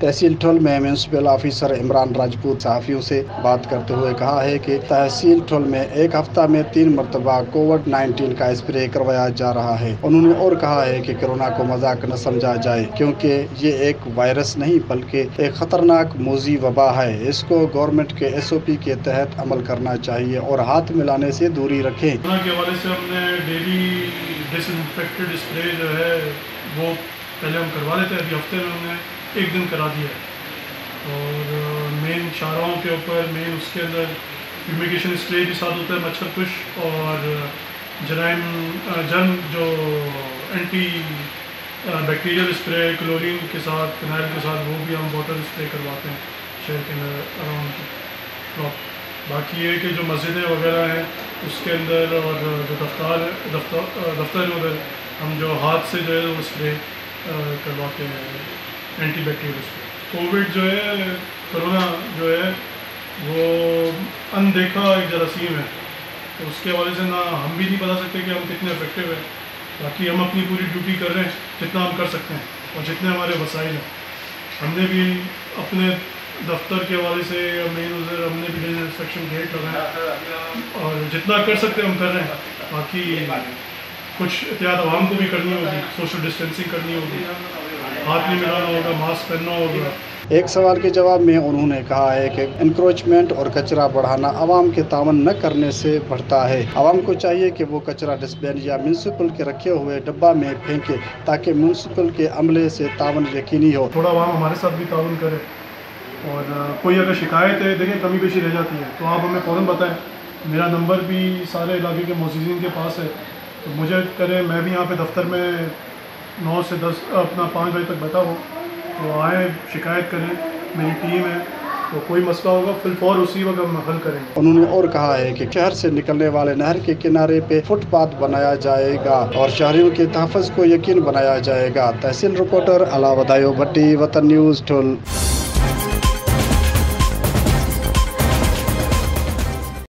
तहसील ठुल में municipal officer Imran Rajput सहाफ़ियों से बात करते हुए कहा है कि तहसील ठुल में एक हफ्ता में 3 मरतबा कोविड-19 का स्प्रे करवाया जा रहा है। उन्होंने और कहा है कि कोरोना को मजाक न समझा जाए, क्योंकि ये एक वायरस नहीं बल्कि एक खतरनाक मोजी वबा है। इसको गवर्नमेंट के SOP के तहत अमल करना चाहिए और हाथ मिलाने से दूरी रखें। कोरोना के हवाले से हमने डेली डिसइंफेक्टेड स्प्रे जो है वो पहले हम करवा लेते हैं। अभी हफ्ते में हमने एक दिन करा दिया है और मेन शाहराहों के ऊपर मेन उसके अंदर फ्यूमिगेशन स्प्रे भी साथ होता है, मच्छर कुश और जर्म जो एंटी बैक्टीरियल स्प्रे क्लोरीन के साथ फिनाइल के साथ वो भी हम वाटर स्प्रे करवाते हैं शहर के अंदर अराउंड। बाकी ये कि जो मस्जिदें वगैरह हैं उसके अंदर और जो दफ्तर उधर हम जो हाथ से जो है वो स्प्रे करवाते हैं एंटी बैक्टीरियल स्प्रे। कोविड जो है कोरोना जो है वो अनदेखा एक जरासीम है, तो उसके हवाले से ना हम भी नहीं बता सकते कि हम कितने इफेक्टिव हैं। बाकी हम अपनी पूरी ड्यूटी कर रहे हैं जितना हम कर सकते हैं और जितने हमारे वसाइल हैं। हमने भी अपने दफ्तर के हवाले से मेन उधर हमने भी डिसइंफेक्शन गेट लगाया और जितना कर सकते हैं हम कर रहे हैं। बाकी कुछ एहतियात आवाम को भी करनी होगी, सोशल डिस्टेंसिंग करनी होगी, हाथ नहीं मिलाना होगा, मास्क पहनना होगा। एक सवाल के जवाब में उन्होंने कहा है कि इंक्रोचमेंट और कचरा बढ़ाना आवाम के तावन न करने से बढ़ता है। आवाम को चाहिए कि वो कचरा डस्टबिन या म्यूनसिपल के रखे हुए डब्बा में फेंके ताकि म्यूनसिपल के अमले से तावन यकीनी हो। थोड़ा आवाम हमारे साथ भी तावन करे और कोई अगर शिकायत है, देखिए कमी पेशी रह जाती है तो आप हमें फ़ौरन बताएं। मेरा नंबर भी सारे इलाके के मोअज़्ज़िज़ीन के पास है, तो मुझे करें। मैं भी यहाँ पे दफ्तर में 9 से 10 अपना 5 बजे तक बैठा हूँ, तो आए शिकायत करें, मेरी टीम है, तो कोई मसला होगा फिल फौर उसी वक्त हम हल करेंगे। उन्होंने और कहा है कि शहर से निकलने वाले नहर के किनारे पे फुटपाथ बनाया जाएगा और शहरियों के तहफ़्फ़ुज़ को यकीन बनाया जाएगा। तहसील रिपोर्टर अलावदायो भट्टी, वतन न्यूज़ ठुल।